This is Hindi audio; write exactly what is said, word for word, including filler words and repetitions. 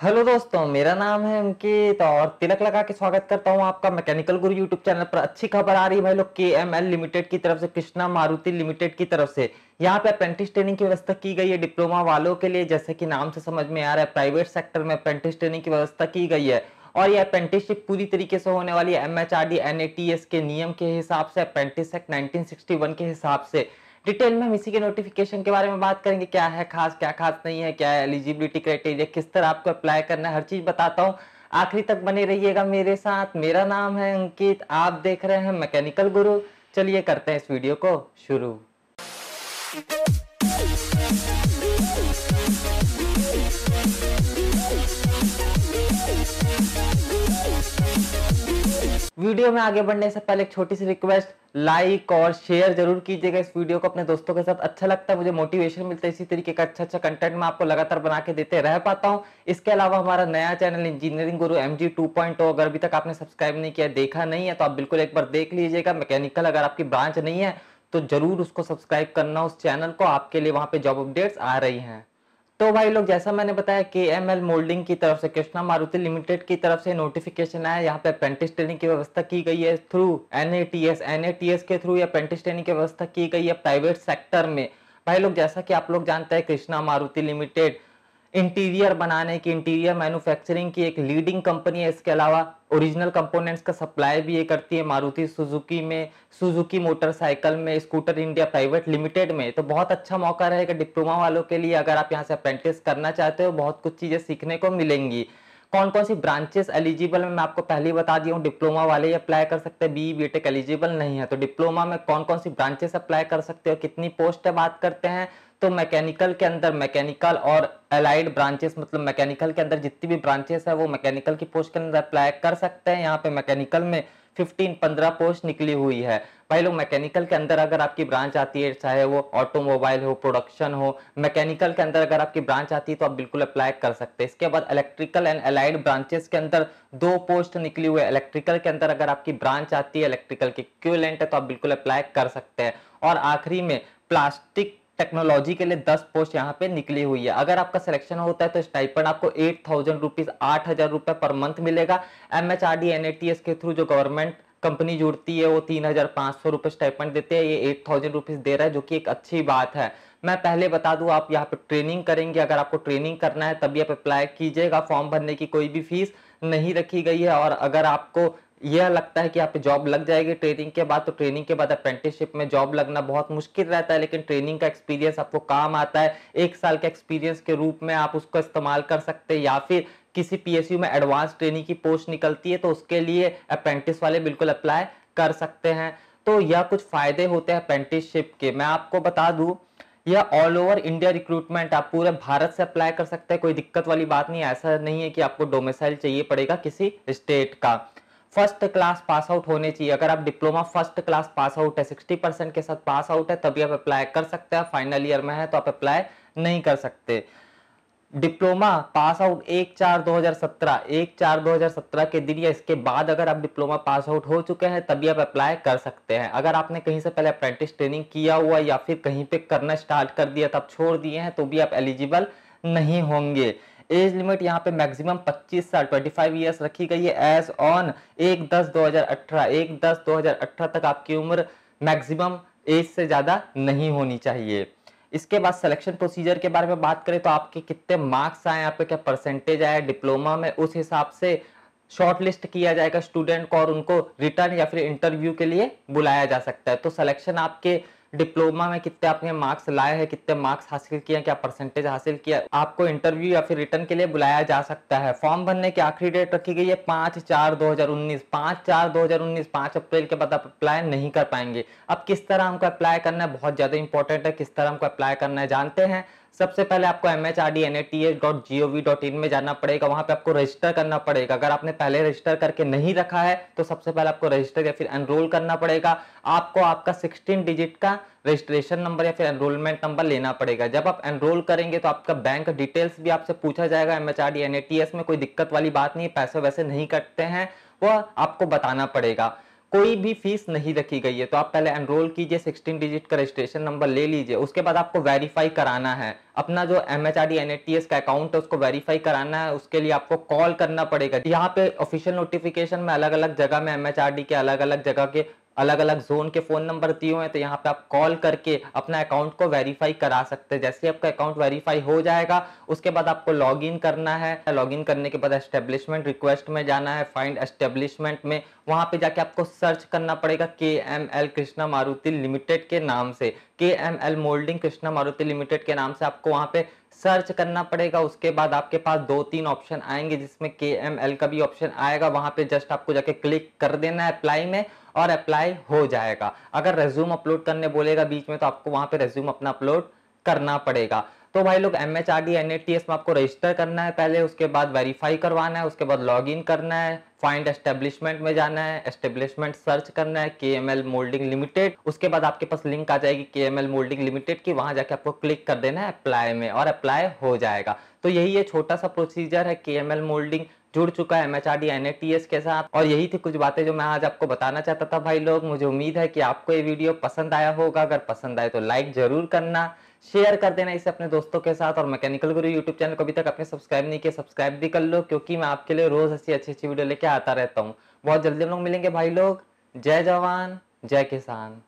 हेलो दोस्तों, मेरा नाम है अंकित और तिलक लगा के स्वागत करता हूं आपका मैकेनिकल गुरु यूट्यूब चैनल पर। अच्छी खबर आ रही है भाई लोग, के एम एल लिमिटेड की तरफ से, कृष्णा मारुति लिमिटेड की तरफ से यहां पे अप्रेंटिस ट्रेनिंग की व्यवस्था की गई है डिप्लोमा वालों के लिए। जैसे कि नाम से समझ में आ रहा है, प्राइवेट सेक्टर में अप्रेंटिस ट्रेनिंग की व्यवस्था की गई है और ये अप्रेंटिसशिप पूरी तरीके से होने वाली है M H R D N A T S के नियम के हिसाब से, apprentice act nineteen sixty one के हिसाब से। डिटेल में हम इसी के नोटिफिकेशन के बारे में बात करेंगे, क्या है खास, क्या खास नहीं है, क्या है एलिजिबिलिटी क्राइटेरिया, किस तरह आपको अप्लाई करना है, हर चीज बताता हूँ। आखिरी तक बने रहिएगा मेरे साथ। मेरा नाम है अंकित, आप देख रहे हैं मैकेनिकल गुरु। चलिए करते हैं इस वीडियो को शुरू। वीडियो में आगे बढ़ने से पहले एक छोटी सी रिक्वेस्ट, लाइक और शेयर जरूर कीजिएगा इस वीडियो को अपने दोस्तों के साथ। अच्छा लगता है, मुझे मोटिवेशन मिलता है, इसी तरीके का अच्छा अच्छा कंटेंट मैं आपको लगातार बना के देते रह पाता हूं। इसके अलावा हमारा नया channel engineering Guru M G two point O, अगर अभी तक आपने सब्सक्राइब नहीं किया, देखा नहीं है, तो आप बिल्कुल एक बार देख लीजिएगा। मैकेनिकल अगर आपकी ब्रांच नहीं है तो जरूर उसको सब्सक्राइब करना, उस चैनल को, आपके लिए वहां पे जॉब अपडेट्स आ रही हैं। तो भाई लोग, जैसा मैंने बताया, के एम एल मोल्डिंग की तरफ से, कृष्णा मारुति लिमिटेड की तरफ से नोटिफिकेशन आया। यहाँ पे अप्रेंटिस ट्रेनिंग की व्यवस्था की गई है through N A T S. N A T S के थ्रू ये अप्रेंटिस ट्रेनिंग की व्यवस्था की गई है प्राइवेट सेक्टर में। भाई लोग, जैसा कि आप लोग जानते हैं, कृष्णा मारुति लिमिटेड इंटीरियर बनाने की, इंटीरियर मैन्युफैक्चरिंग की एक लीडिंग कंपनी है। इसके अलावा ओरिजिनल कंपोनेंट्स का सप्लाई भी ये करती है मारुति सुजुकी में, सुजुकी मोटरसाइकिल में, स्कूटर इंडिया प्राइवेट लिमिटेड में। तो बहुत अच्छा मौका रहेगा डिप्लोमा वालों के लिए। अगर आप यहाँ से अप्रेंटिस करना चाहते हो, बहुत कुछ चीजें सीखने को मिलेंगी। कौन कौन सी ब्रांचेस एलिजिबल है मैं आपको पहले ही बता दिया हूँ। डिप्लोमा वाले ही अप्लाई कर सकते हैं, बी बीटेक एलिजिबल नहीं है। तो डिप्लोमा में कौन कौन सी ब्रांचेस अप्लाई कर सकते हो, कितनी पोस्ट है, बात करते हैं। तो मैकेनिकल के अंदर मैकेनिकल और अलाइड ब्रांचेस, मतलब मैकेनिकल के अंदर जितनी भी ब्रांचेस है वो मैकेनिकल की पोस्ट के अंदर अप्लाई कर सकते हैं। यहाँ पे मैकेनिकल में फिफ्टीन पंद्रह पोस्ट निकली हुई है। भाई लोग, मैकेनिकल के अंदर अगर आपकी ब्रांच आती है, चाहे वो ऑटोमोबाइल हो, प्रोडक्शन हो, मैकेनिकल के अंदर अगर आपकी ब्रांच आती है तो आप बिल्कुल अप्लाई कर सकते हैं। इसके बाद इलेक्ट्रिकल एंड अलाइड ब्रांचेस के अंदर दो पोस्ट निकली हुई है। इलेक्ट्रिकल के अंदर अगर आपकी ब्रांच आती है, इलेक्ट्रिकल की इक्विवेलेंट है, तो आप बिल्कुल अप्लाई कर सकते हैं। और आखिरी में प्लास्टिक टेक्नोलॉजी के लिए दस पोस्ट यहाँ पे निकली हुई है। अगर आपका सिलेक्शन होता है तो स्टाइपेंड आपको एट थाउजेंड रुपीज, आठ हजार रुपए पर मंथ मिलेगा। M H R D N A T S के थ्रू जो गवर्नमेंट कंपनी जुड़ती है वो तीन हजार पांच सौ रुपए स्टाइपेंड देते हैं, ये एट थाउजेंड रुपीज दे रहा है, जो कि एक अच्छी बात है। मैं पहले बता दूं, आप यहाँ पे ट्रेनिंग करेंगे, अगर आपको ट्रेनिंग करना है तभी आप अप्लाई कीजिएगा। फॉर्म भरने की कोई भी फीस नहीं रखी गई है। और अगर आपको यह लगता है कि आप पे जॉब लग जाएगी ट्रेनिंग के बाद, तो ट्रेनिंग के बाद अप्रेंटिसशिप में जॉब लगना बहुत मुश्किल रहता है, लेकिन ट्रेनिंग का एक्सपीरियंस आपको काम आता है। एक साल के एक्सपीरियंस के रूप में आप उसको इस्तेमाल कर सकते हैं। या फिर किसी पी एस यू में एडवांस ट्रेनिंग की पोस्ट निकलती है तो उसके लिए अप्रेंटिस वाले बिल्कुल अप्लाई कर सकते हैं। तो यह कुछ फायदे होते हैं अप्रेंटिसशिप के, मैं आपको बता दूं। यह ऑल ओवर इंडिया रिक्रूटमेंट, आप पूरे भारत से अप्लाई कर सकते हैं, कोई दिक्कत वाली बात नहीं है। ऐसा नहीं है कि आपको डोमिसाइल चाहिए पड़ेगा किसी स्टेट का। फर्स्ट क्लास पास आउट होने चाहिए। अगर आप diploma first class pass out है, सिक्सटी परसेंट के साथ पास आउट है, तभी आप अप्लाई कर सकते हैं। फाइनल ईयर में है तो आप अप्लाई नहीं कर सकते। डिप्लोमा पास आउट एक चार दो हजार सत्रह, एक चार दो हजार सत्रह के दिन या इसके बाद अगर आप डिप्लोमा पास आउट हो चुके हैं तभी आप अप्लाई कर सकते हैं। अगर आपने कहीं से पहले अप्रेंटिस ट्रेनिंग किया हुआ या फिर कहीं पे करना स्टार्ट कर दिया तब छोड़ दिए हैं तो भी आप एलिजिबल नहीं होंगे। एज लिमिट यहाँ पे मैक्सिमम पच्चीस साल, पच्चीस इयर्स रखी गई है। एज ऑन एक दस दो हजार अठारह, एक दस दो हजार अठारह तक आपकी उम्र मैक्सिमम एज से ज्यादा नहीं होनी चाहिए। इसके बाद सिलेक्शन प्रोसीजर के बारे में बात करें तो आपके कितने मार्क्स आए, आपके क्या परसेंटेज आया डिप्लोमा में, उस हिसाब से शॉर्ट लिस्ट किया जाएगा स्टूडेंट को और उनको रिटर्न या फिर इंटरव्यू के लिए बुलाया जा सकता है। तो सिलेक्शन आपके डिप्लोमा में कितने आपने मार्क्स लाए हैं, कितने मार्क्स हासिल किए, क्या परसेंटेज हासिल किया, आपको इंटरव्यू या फिर रिटर्न के लिए बुलाया जा सकता है। फॉर्म भरने की आखिरी डेट रखी गई है पांच चार दो हजार उन्नीस, पांच चार दो हजार उन्नीस, पांच अप्रैल के बाद आप अप्लाई नहीं कर पाएंगे। अब किस तरह हमको अप्लाई करना है, बहुत ज्यादा इंपॉर्टेंट है। किस तरह हमको अप्लाई करना है जानते हैं। सबसे पहले आपको M H R D N A T S dot G O V dot in में जाना पड़ेगा। वहां पे आपको रजिस्टर करना पड़ेगा। अगर आपने पहले रजिस्टर करके नहीं रखा है तो सबसे पहले आपको रजिस्टर या फिर एनरोल करना पड़ेगा। आपको आपका सिक्सटीन डिजिट का रजिस्ट्रेशन नंबर या फिर एनरोलमेंट नंबर लेना पड़ेगा। जब आप एनरोल करेंगे तो आपका बैंक डिटेल्स भी आपसे पूछा जाएगा। M H R D N A T S में कोई दिक्कत वाली बात नहीं है, पैसे वैसे नहीं कटते हैं, वो आपको बताना पड़ेगा। कोई भी फीस नहीं रखी गई है। तो आप पहले एनरोल कीजिए, सिक्सटीन डिजिट का रजिस्ट्रेशन नंबर ले लीजिए, उसके बाद आपको वेरीफाई कराना है अपना जो एमएचआरडी एनएटीएस का अकाउंट है, उसको वेरीफाई कराना है। उसके लिए आपको कॉल करना पड़ेगा। यहाँ पे ऑफिशियल नोटिफिकेशन में अलग अलग जगह में एमएचआरडी के अलग अलग जगह के अलग अलग जोन के फोन नंबर दिए हुए हैं। तो यहाँ पे आप कॉल करके अपना अकाउंट को वेरीफाई करा सकते हैं। जैसे ही आपका अकाउंट वेरीफाई हो जाएगा, उसके बाद आपको लॉग इन करना है। लॉग इन करने के बाद एस्टेब्लिशमेंट रिक्वेस्ट में जाना है, फाइंड एस्टेब्लिशमेंट में, वहां पे जाके आपको सर्च करना पड़ेगा K M L Krishna Maruti limited के नाम से। K M L moulding Krishna Maruti limited के नाम से आपको वहां पे सर्च करना पड़ेगा। उसके बाद आपके पास दो तीन ऑप्शन आएंगे, जिसमें के एम एल का भी ऑप्शन आएगा। वहां पे जस्ट आपको जाके क्लिक कर देना है अप्लाई में, और अप्लाई हो जाएगा। अगर रेज्यूम अपलोड करने बोलेगा बीच में, तो आपको वहां पे रेज्यूम अपना अपलोड करना पड़ेगा। तो भाई लोग, एमएचआरडी एनएटीएस में आपको रजिस्टर करना है पहले, उसके बाद वेरीफाई करवाना है, उसके बाद लॉग इन करना है, फाइंड एस्टेब्लिशमेंट में जाना है, एस्टेब्लिशमेंट सर्च करना है केएमएल मोल्डिंग लिमिटेड। उसके बाद आपके पास लिंक आ जाएगी केएमएल मोल्डिंग लिमिटेड की, वहां जाके आपको क्लिक कर देना है अप्लाई में, और अप्लाई हो जाएगा। तो यही ये छोटा सा प्रोसीजर है। केएमएल मोल्डिंग जुड़ चुका है एमएचआरडी एनएटीएस के साथ। और यही थी कुछ बातें जो मैं आज आपको बताना चाहता था भाई लोग। मुझे उम्मीद है कि आपको ये वीडियो पसंद आया होगा। अगर पसंद आए तो लाइक जरूर करना, शेयर कर देना इसे अपने दोस्तों के साथ। और मैकेनिकल गुरु यूट्यूब चैनल को अभी तक आपने सब्सक्राइब नहीं किया, सब्सक्राइब भी कर लो, क्योंकि मैं आपके लिए रोज ऐसी अच्छी अच्छी वीडियो लेके आता रहता हूँ। बहुत जल्दी हम लोग मिलेंगे भाई लोग। जय जवान जय किसान।